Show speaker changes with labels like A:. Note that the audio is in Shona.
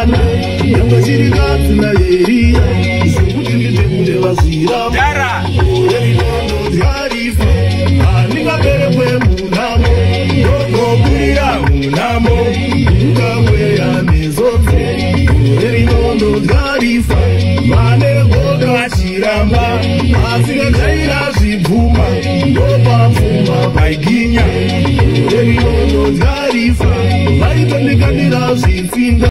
A: mwana yangu chirikadzi naeriya zvokuti nditende vazviramba erinondo ryarifa handingaberekwe munamo ndogoburira munamo ungamweyanezodze erinondo ryarifa vanegodo vachiramba asingagaira zvibvuma ndopapfuma paiginya erinondo ryarifa vaitondikandira zvitsinga